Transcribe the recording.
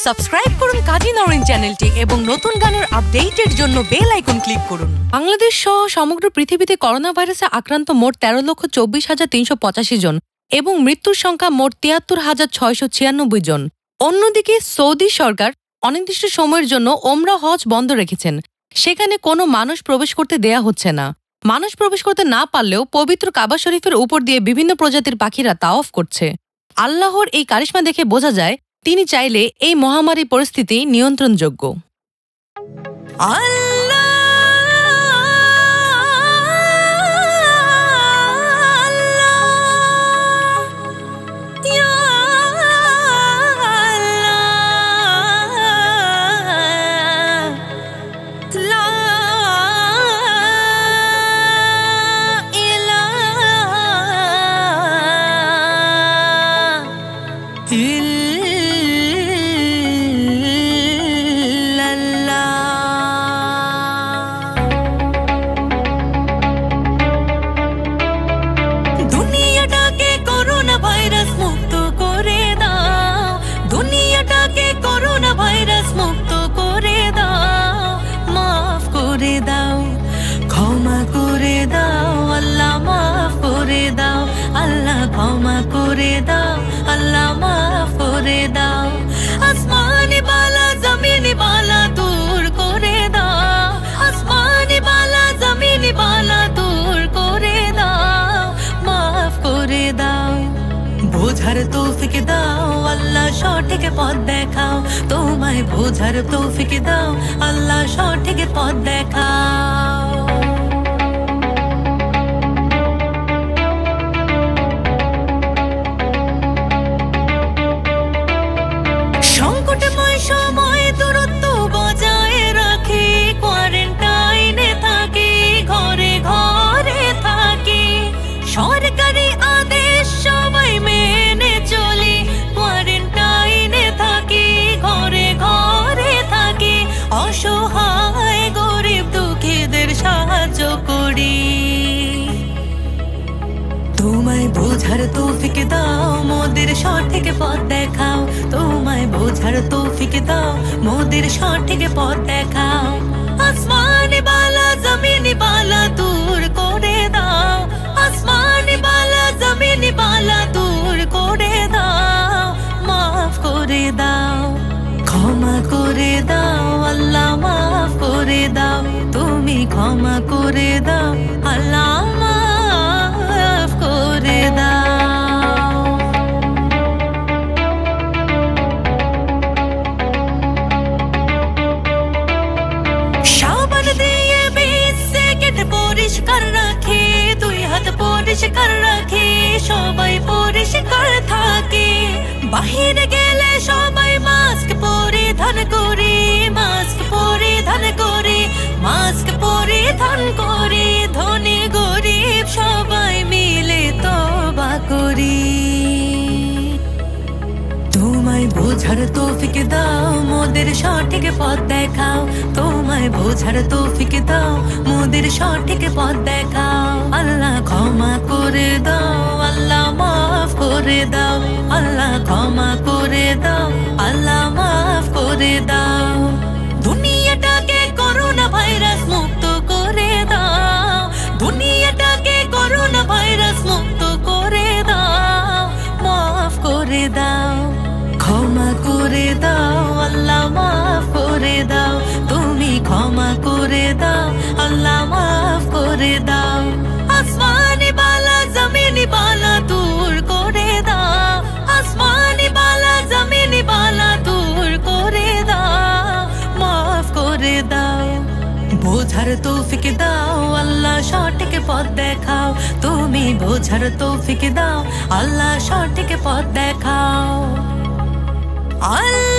Subscribe করুন কাজী নওরিন চ্যানেলটি এবং নতুন গানের আপডেটের জন্য বেল আইকন ক্লিক করুন। বাংলাদেশ সহ সমগ্র পৃথিবীতে করোনা ভাইরাসে আক্রান্ত মোট 13,24,385 জন এবং মৃত্যুর সংখ্যা মোট 73,696 জন। অন্যদিকে সৌদি সরকার অনির্দিষ্ট সময়ের জন্য ওমরা হজ বন্ধ রেখেছেন। সেখানে কোনো মানুষ প্রবেশ করতে দেয়া হচ্ছে না। মানুষ প্রবেশ করতে না পারলেও পবিত্র কাবা শরীফের উপর দিয়ে বিভিন্ন প্রজাতির পাখিরা তাওয়াফ করছে। আল্লাহর এই কারিশমা দেখে বোঝা যায় তিনি চাইলে এই মহামারী পরিস্থিতি নিয়ন্ত্রণযোগ্য। ক্ষমা করে দাও আল্লাহ, মাফ করে দাও। আসমানি বালা জমিনি বালা দূর করে দাও, আসমানি বালা জমিনি বালা দূর করে দাও, মাফ করে দাও। বোঝার তৌফিক দাও আল্লাহ, সঠিক পথ দেখাও। তোমায় বোঝার তৌফিক দাও আল্লাহ, সঠিক পথ দেখাও। সরকারি আদেশ সবাই মেনে চলি, কোয়ারেন্টাইনে থাকি, ঘরে ঘরে থাকি, অসহায় গরিব দুঃখীদের সাহায্য করি। তোমায় বোঝার তৌফিক দাও, মোদের সঠিক পথ দেখাও। তোমায় বোঝার তৌফিক দাও, মোদের সঠিক পথ দেখাও। আসমানি বালা জমিনি বালা দূর করে দাও, আসমানি বালা জমিনি বালা দূর করে দাও, মাফ করে দাও। ক্ষমা করে দাও আল্লাহ, মাফ করে দাও। তুমি ক্ষমা করে দাও আল্লাহ, মাফ করে দাও। সাবান দিয়ে 20 সেকেন্ড পরিষ্কার রাখে, 2 হাত পরিষ্কার রাখে, সবাই পরিষ্কার থাকে। বাহিরে গেলে সবাই মাস্ক পরিধান করে, মাস্ক পরিধান করে, মাস্ক পরিধান করে। ধনী গরিব সবাই মিলে তওবা করি। তোমায় বোঝার তৌফিক দাও, মোদের সঠিক পথ দেখাও। তোমায় বোঝার তৌফিক দাও, মোদের সঠিক পথ দেখাও। আল্লাহ ক্ষমা করে দাও আল্লাহ, মাফ করে দাও আল্লাহ, ক্ষমা করে দাও আল্লাহ, মাফ করে দাও। দুনিয়াটাকে করোনা ভাইরাস মুক্ত করে দাও, দুনিয়াটাকে করোনা ভাইরাস মুক্ত করে দাও, মাফ করে দাও। ক্ষমা করে দাও আল্লাহ, মাফ করে দাও। তুমি ক্ষমা করে দাও আল্লাহ, মাফ করে দাও। আসমানি বালা জমিনি বালা দূর করে দাও, আসমানি বালা জমিনি বালা দূর করে দাও, মাফ করে দাও। বোঝার তৌফিক দাও আল্লাহ, সঠিক পথ দেখাও। তুমি বোঝার তৌফিক দাও আল্লাহ, সঠিক পথ দেখাও। আল্লাহ